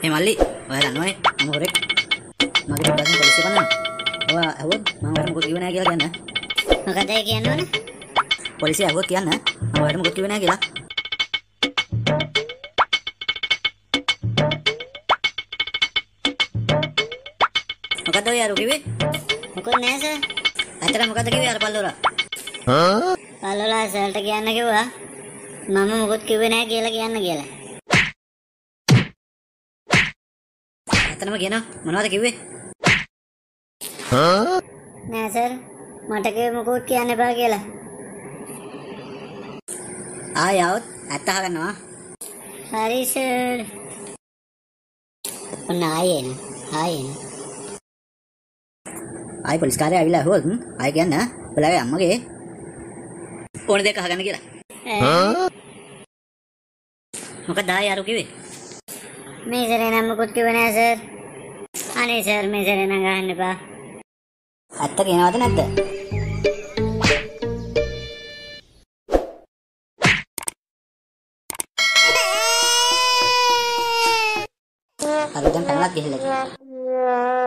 මල්ලි ඔයා දන්නවනේ මම හොරෙක් මගේ පිටපස්සෙන් පොලිසිය පන්නනවා. ඔයා ඇහුවොත් මම ඔයාලට මොකද කිව්වේ නැහැ කියලා කියන්න. මොකද ඒ කියන්න ඕන? පොලිසිය ඇහුවොත් කියන්න මම ඔයාලට මොකද කිව්වේ නැහැ කියලා. මොකද ඔය අර කිව්වේ? මොකද නෑ සර්. ඇත්තට මොකද කිව්වේ අර පල්ලෝලා? පල්ලෝලා සර්ට කියන්න කිව්වා මම මොකද කිව්වේ නෑ කියලා කියන්න කියලා. ඇත්තටම කියනවා මොනවද කිව්වේ? නෑ සර් මට කිව්වේ මොකද කියන්න එපා කියලා. ආයෙ આવොත් ඇත්ත අහගන්නවා. හරි සර්. ඔන්න ආයෙ ආයෙ පොලිස් කාර්යය ආවිලා ඇහුවොත් ආයෙ කියන්න ඔයාලගේ අම්මගේ ඕන දෙයක් අහගන්න කියලා. මොකද ආයෙ අර කිව්වේ? මේ සරේ නම් මොකද කිව්වේ නෑ සර්. අනේ සර් මේ සරේ නම් ගහන්න එපා. ඇත්ත කියනවද නැද්ද? අර දැන් පැනලත් ගිහිල්ලා.